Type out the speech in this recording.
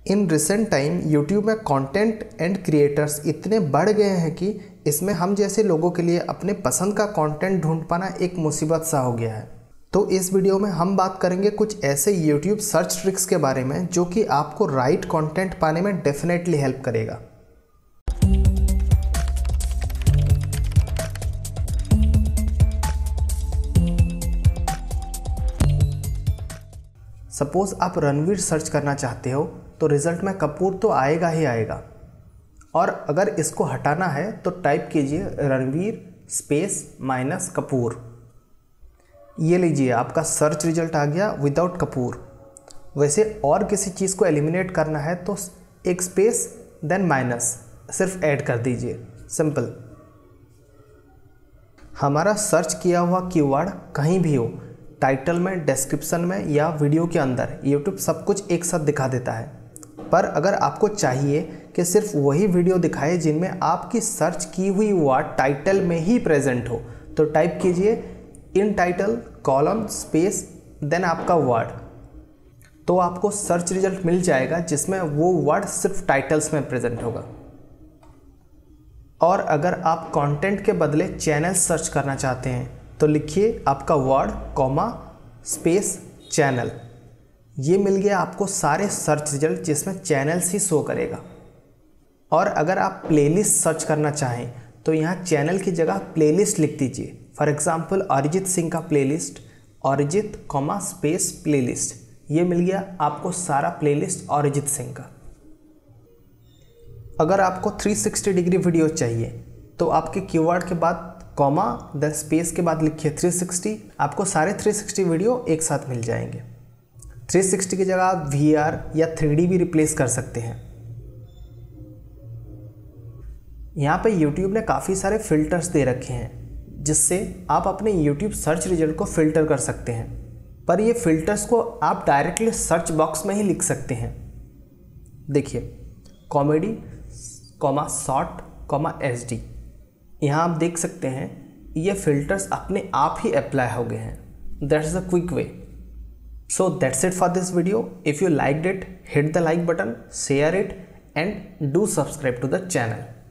इन recent time YouTube में content and creators इतने बढ़ गए हैं कि इसमें हम जैसे लोगों के लिए अपने पसंद का कंटेंट ढूंढ पाना एक मुसीबत सा हो गया है। तो इस वीडियो में हम बात करेंगे कुछ ऐसे यूट्यूब सर्च ट्रिक्स के बारे में जो कि आपको राइट कंटेंट पाने में डेफिनेटली हेल्प करेगा। सपोज़ आप रणवीर सर्च करना चाहते हो तो रिज़ल्ट में कपूर तो आएगा ही आएगा, और अगर इसको हटाना है तो टाइप कीजिए रणवीर स्पेस माइनस कपूर। ये लीजिए आपका सर्च रिजल्ट आ गया विदाउट कपूर। वैसे और किसी चीज़ को एलिमिनेट करना है तो एक स्पेस देन माइनस सिर्फ ऐड कर दीजिए, सिंपल। हमारा सर्च किया हुआ कीवर्ड कहीं भी हो, टाइटल में, डिस्क्रिप्शन में या वीडियो के अंदर, यूट्यूब सब कुछ एक साथ दिखा देता है। पर अगर आपको चाहिए कि सिर्फ वही वीडियो दिखाए जिनमें आपकी सर्च की हुई वर्ड टाइटल में ही प्रेजेंट हो, तो टाइप कीजिए in title column space then आपका वर्ड। तो आपको सर्च रिजल्ट मिल जाएगा जिसमें वो वर्ड सिर्फ टाइटल्स में प्रेजेंट होगा। और अगर आप कंटेंट के बदले चैनल सर्च करना चाहते हैं तो लिखिए आपका वर्ड कॉमा स्पेस चैनल। ये मिल गया आपको सारे सर्च रिजल्ट जिसमें चैनल्स ही शो करेगा। और अगर आप प्लेलिस्ट सर्च करना चाहें तो यहाँ चैनल की जगह प्लेलिस्ट लिख दीजिए। फॉर एग्जांपल अरिजीत सिंह का playlist, Arijit comma space playlist. ये मिल गया आपको सारा प्लेलिस्ट अरिजीत सिंह का। अगर आपको 360 डिग्री वीडियो चाहिए तो आपके कीवर्ड के बाद कॉमा द स्पेस के बाद लिखिए 360। आपको सारे 360 वीडियो एक साथ मिल जाएंगे। 360 की जगह आप VR या 3D भी रिप्लेस कर सकते हैं। यहाँ पे YouTube ने काफ़ी सारे फिल्टर्स दे रखे हैं जिससे आप अपने YouTube सर्च रिजल्ट को फिल्टर कर सकते हैं। पर ये फिल्टर्स को आप डायरेक्टली सर्च बॉक्स में ही लिख सकते हैं। देखिए comedy comma short comma SD। यहाँ आप देख सकते हैं ये फिल्टर्स अपने आप ही अप्लाई हो गए हैं। That's the quick way. So that's it for this video. If you liked it, hit the like button, share it and do subscribe to the channel.